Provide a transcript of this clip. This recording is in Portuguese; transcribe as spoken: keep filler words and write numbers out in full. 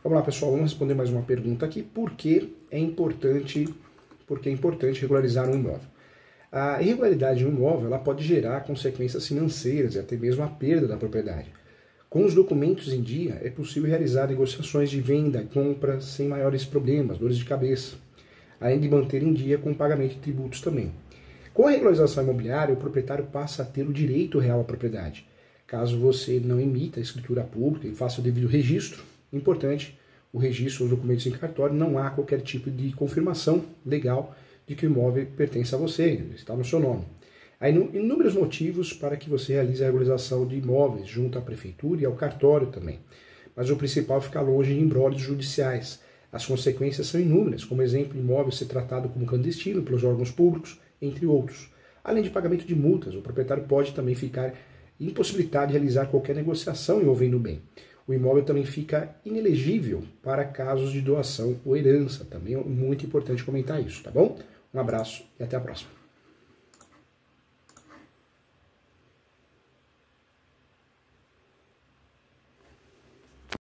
Vamos lá, pessoal, vamos responder mais uma pergunta aqui. Por que é importante, por que é importante regularizar um imóvel? A irregularidade de um imóvel ela pode gerar consequências financeiras e até mesmo a perda da propriedade. Com os documentos em dia, é possível realizar negociações de venda e compra sem maiores problemas, dores de cabeça, além de manter em dia com o pagamento de tributos também. Com a regularização imobiliária, o proprietário passa a ter o direito real à propriedade. Caso você não emita a escritura pública e faça o devido registro, importante, o registro dos documentos em cartório, não há qualquer tipo de confirmação legal de que o imóvel pertence a você, está no seu nome. Há inúmeros motivos para que você realize a regularização de imóveis junto à prefeitura e ao cartório também. Mas o principal é ficar longe de imbróglios judiciais. As consequências são inúmeras, como exemplo, imóvel ser tratado como clandestino pelos órgãos públicos, entre outros. Além de pagamento de multas, o proprietário pode também ficar impossibilitado de realizar qualquer negociação envolvendo o bem. O imóvel também fica inelegível para casos de doação ou herança. Também é muito importante comentar isso, tá bom? Um abraço e até a próxima.